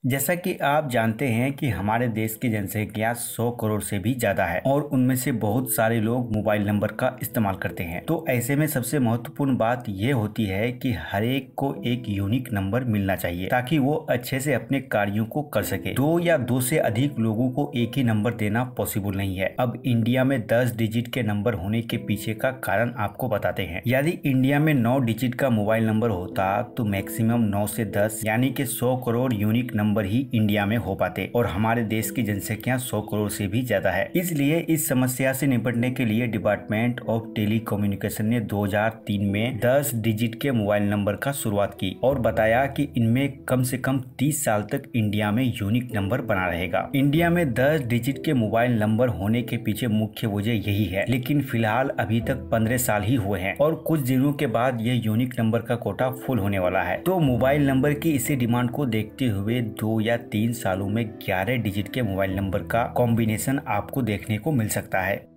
जैसा कि आप जानते हैं कि हमारे देश की जनसंख्या 100 करोड़ से भी ज्यादा है और उनमें से बहुत सारे लोग मोबाइल नंबर का इस्तेमाल करते हैं। तो ऐसे में सबसे महत्वपूर्ण बात यह होती है कि हर एक को एक यूनिक नंबर मिलना चाहिए ताकि वो अच्छे से अपने कार्यों को कर सके। दो या दो से अधिक लोगों को एक ही नंबर देना पॉसिबल नहीं है। अब इंडिया में 10 डिजिट के नंबर होने के पीछे का कारण आपको बताते हैं। यदि इंडिया में 9 डिजिट का मोबाइल नंबर होता तो मैक्सिमम 9 से 10 यानी कि 100 करोड़ यूनिक नंबर ही इंडिया में हो पाते और हमारे देश की जनसंख्या 100 करोड़ से भी ज्यादा है। इसलिए इस समस्या से निपटने के लिए डिपार्टमेंट ऑफ टेलीकम्युनिकेशन ने 2003 में 10 डिजिट के मोबाइल नंबर का शुरुआत की और बताया कि इनमें कम से कम 30 साल तक इंडिया में यूनिक नंबर बना रहेगा। इंडिया में 10 डिजिट के मोबाइल नंबर होने के पीछे मुख्य वजह यही है, लेकिन फिलहाल अभी तक 15 साल ही हुए हैं और कुछ दिनों के बाद यह यूनिक नंबर का कोटा फुल होने वाला है। तो मोबाइल नंबर की इसी डिमांड को देखते हुए 2 या 3 सालों में 11 डिजिट के मोबाइल नंबर का कॉम्बिनेशन आपको देखने को मिल सकता है।